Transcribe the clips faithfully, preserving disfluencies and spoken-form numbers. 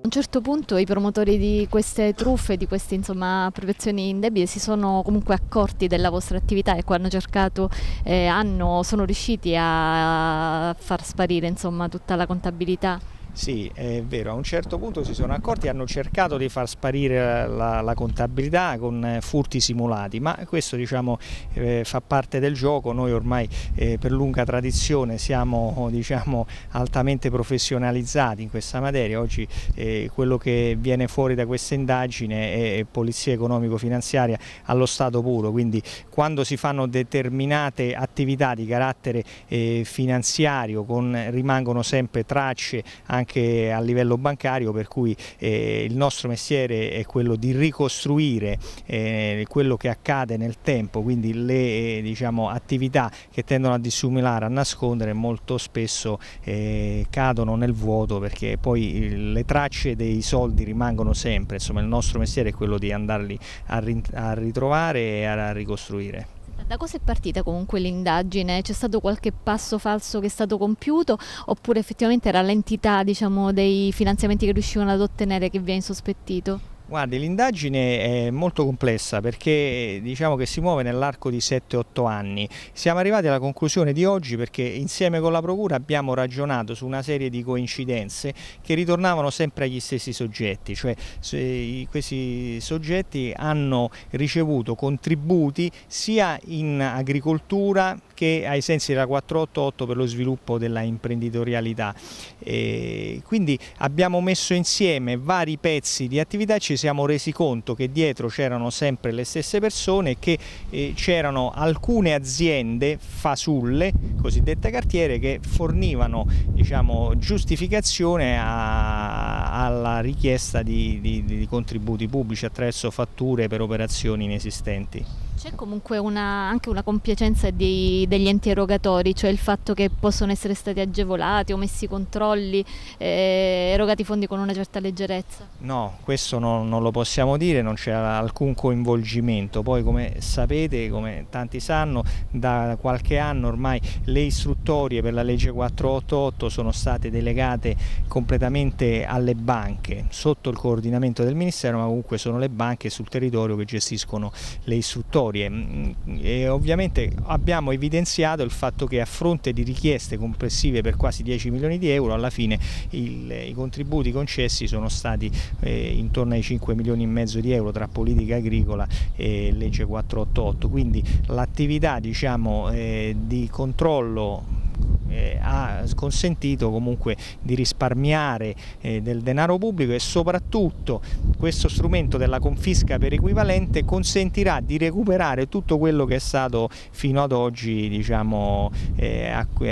A un certo punto i promotori di queste truffe, di queste insomma appropriazioni indebite si sono comunque accorti della vostra attività e quando hanno cercato, eh, hanno, sono riusciti a far sparire insomma tutta la contabilità. Sì, è vero, a un certo punto si sono accorti e hanno cercato di far sparire la, la contabilità con furti simulati, ma questo diciamo, eh, fa parte del gioco. Noi ormai eh, per lunga tradizione siamo diciamo, altamente professionalizzati in questa materia. Oggi eh, quello che viene fuori da questa indagine è polizia economico-finanziaria allo stato puro, quindi quando si fanno determinate attività di carattere eh, finanziario con, rimangono sempre tracce anche anche a livello bancario, per cui eh, il nostro mestiere è quello di ricostruire eh, quello che accade nel tempo, quindi le eh, diciamo, attività che tendono a dissimulare, a nascondere, molto spesso eh, cadono nel vuoto, perché poi le tracce dei soldi rimangono sempre. Insomma, il nostro mestiere è quello di andarli a, a ritrovare e a ricostruire. Da cosa è partita comunque l'indagine? C'è stato qualche passo falso che è stato compiuto oppure effettivamente era l'entità, diciamo, dei finanziamenti che riuscivano ad ottenere che vi ha insospettito? Guardi, l'indagine è molto complessa perché diciamo che si muove nell'arco di sette otto anni. Siamo arrivati alla conclusione di oggi perché insieme con la Procura abbiamo ragionato su una serie di coincidenze che ritornavano sempre agli stessi soggetti, cioè questi soggetti hanno ricevuto contributi sia in agricoltura che ai sensi della quattrocentottantotto per lo sviluppo della imprenditorialità. E quindi abbiamo messo insieme vari pezzi di attività e ci siamo resi conto che dietro c'erano sempre le stesse persone e che eh, c'erano alcune aziende fasulle, cosiddette cartiere, che fornivano diciamo, giustificazione a, alla richiesta di, di, di contributi pubblici attraverso fatture per operazioni inesistenti. C'è comunque una, anche una compiacenza di, degli enti erogatori, cioè il fatto che possono essere stati agevolati, omessi controlli, eh, erogati fondi con una certa leggerezza? No, questo no, non lo possiamo dire, non c'è alcun coinvolgimento. Poi come sapete, come tanti sanno, da qualche anno ormai le istruttorie per la legge quattrocentottantotto sono state delegate completamente alle banche, sotto il coordinamento del Ministero, ma comunque sono le banche sul territorio che gestiscono le istruttorie. E ovviamente abbiamo evidenziato il fatto che a fronte di richieste complessive per quasi dieci milioni di euro, alla fine il, i contributi concessi sono stati eh, intorno ai cinque milioni e mezzo di euro tra politica agricola e legge quattrocentottantotto, quindi l'attività diciamo, eh, di controllo Eh, ha consentito comunque di risparmiare eh, del denaro pubblico e soprattutto questo strumento della confisca per equivalente consentirà di recuperare tutto quello che è stato fino ad oggi diciamo, eh,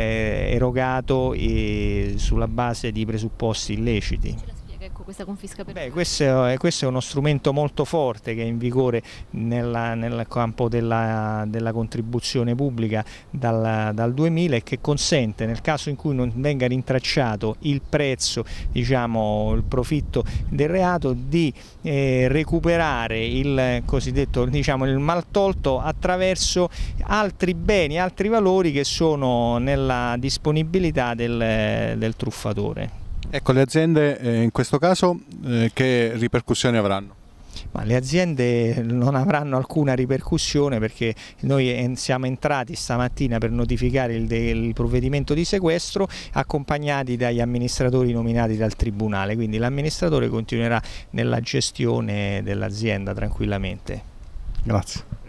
erogato e sulla base di presupposti illeciti. Ecco, questa confisca per... Beh, questo, è, questo è uno strumento molto forte che è in vigore nella, nel campo della, della contribuzione pubblica dal, dal duemila e che consente, nel caso in cui non venga rintracciato il prezzo, diciamo, il profitto del reato, di eh, recuperare il cosiddetto diciamo, il maltolto attraverso altri beni, altri valori che sono nella disponibilità del, del truffatore. Ecco, le aziende eh, in questo caso eh, che ripercussioni avranno? Ma le aziende non avranno alcuna ripercussione perché noi siamo entrati stamattina per notificare il, il provvedimento di sequestro accompagnati dagli amministratori nominati dal Tribunale, quindi l'amministratore continuerà nella gestione dell'azienda tranquillamente. Grazie.